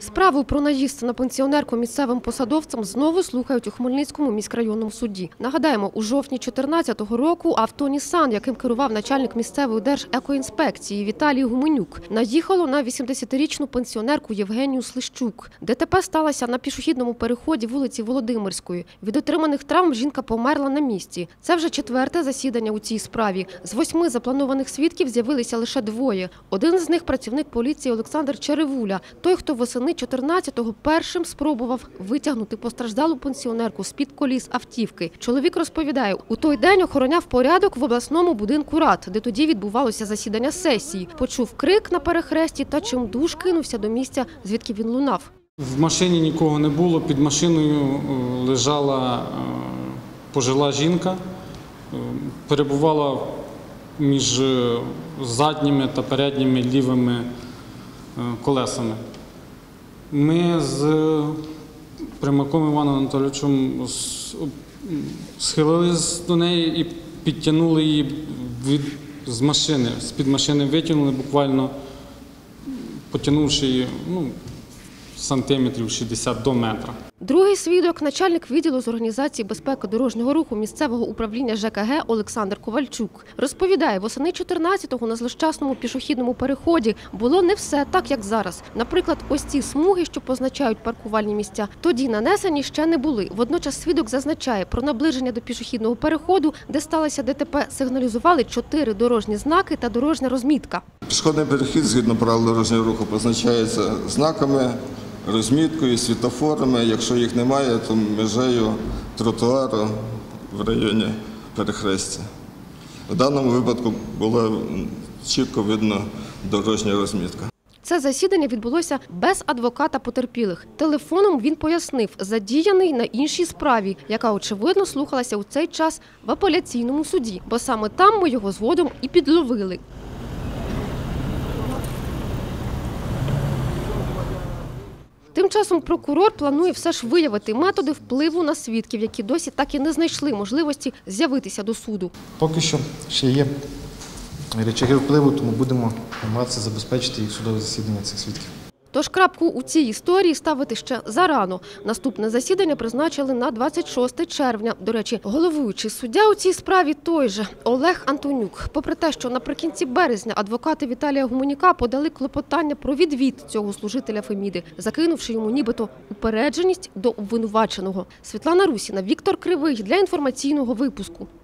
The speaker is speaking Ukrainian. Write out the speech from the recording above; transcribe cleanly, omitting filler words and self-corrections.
Справу про наїзд на пенсіонерку місцевим посадовцям знову слухають у Хмельницькому міськрайонному суді. Нагадаємо, у жовтні 2014 року авто «Нісан», яким керував начальник місцевої держекоінспекції Віталій Гуменюк, наїхало на 80-річну пенсіонерку Євгенію Слищук. ДТП сталося на пішохідному переході вулиці Володимирської. Від отриманих травм жінка померла на місці. Це вже четверте засідання у цій справі. З 8 запланованих свідків з'явилися лише 2. Один з них – працівник поліції Олександр Черевуля, той, хто восени 14-го першим спробував витягнути постраждалу пенсіонерку з-під коліс автівки. Чоловік розповідає, у той день охороняв порядок в обласному будинку рад, де тоді відбувалося засідання сесії. Почув крик на перехресті та чимдуж кинувся до місця, звідки він лунав. В машині нікого не було, під машиною лежала пожила жінка, перебувала між задніми та передніми лівими колесами. Ми з Примаком Іваном Анатолійовичем схилились до неї і підтягнули її з машини. З-під машини витягнули, буквально потягнувши її сантиметрів 60 до метра. Другий свідок – начальник відділу з організації безпеки дорожнього руху місцевого управління ЖКГ Олександр Ковальчук. Розповідає, восени 14-го на злощасному пішохідному переході було не все так, як зараз. Наприклад, ось ці смуги, що позначають паркувальні місця, тоді нанесені ще не були. Водночас свідок зазначає, про наближення до пішохідного переходу, де сталося ДТП, сигналізували 4 дорожні знаки та дорожня розмітка. Пішохідний перехід, згідно правил дорожнього руху, позначається знаками, розміткою, світлофорами. Якщо їх немає, то межею тротуару в районі перехрестя. В даному випадку була чітко видно дорожня розмітка. Це засідання відбулося без адвоката потерпілих. Телефоном він пояснив, задіяний на іншій справі, яка, очевидно, слухалася у цей час в апеляційному суді, бо саме там ми його згодом і підловили. Тим часом прокурор планує все ж виявити методи впливу на свідків, які досі так і не знайшли можливості з'явитися до суду. Поки що ще є речаги впливу, тому будемо намагатися забезпечити їх судове засідання цих свідків. Тож крапку у цій історії ставити ще зарано. Наступне засідання призначили на 26 червня. До речі, головуючий суддя у цій справі той же – Олег Антонюк. Попри те, що наприкінці березня адвокати Віталія Гуменюка подали клопотання про відвід цього служителя Феміди, закинувши йому нібито упередженість до обвинуваченого. Світлана Русіна, Віктор Кривий для інформаційного випуску.